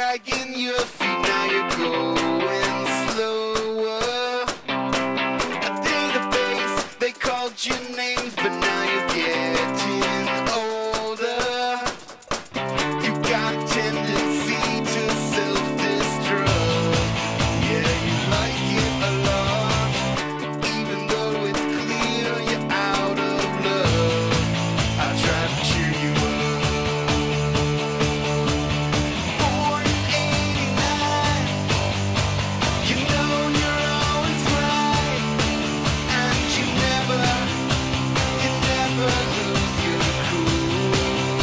dragging your feet, now you're going slower. A database, they called your names, but now you're getting older. You got a tendency to self-destruct. Yeah, you like it a lot, even though it's clear you're out of love. I try to cheer you up. Born in '89, you know you're always right, and you never lose your cool.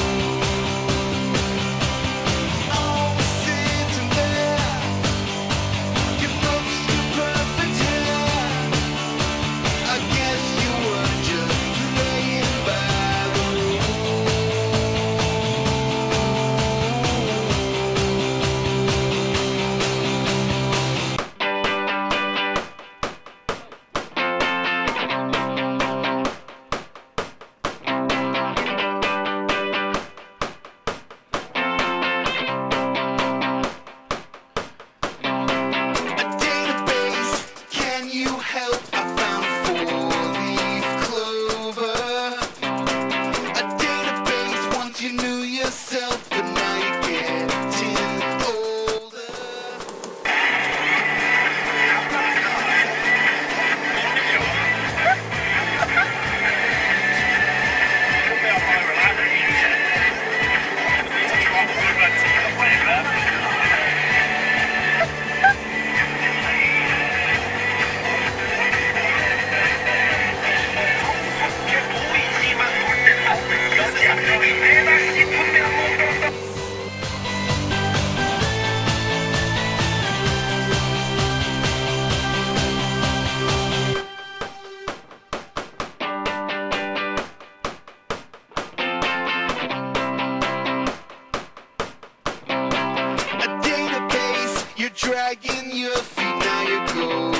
Always sitting there, you most your perfect hair. I guess you were just playing by the rules. A database, can you help? I found a four-leaf clover. A database, once you knew yourself, but now you're getting older. A database, you're dragging your feet, now you're going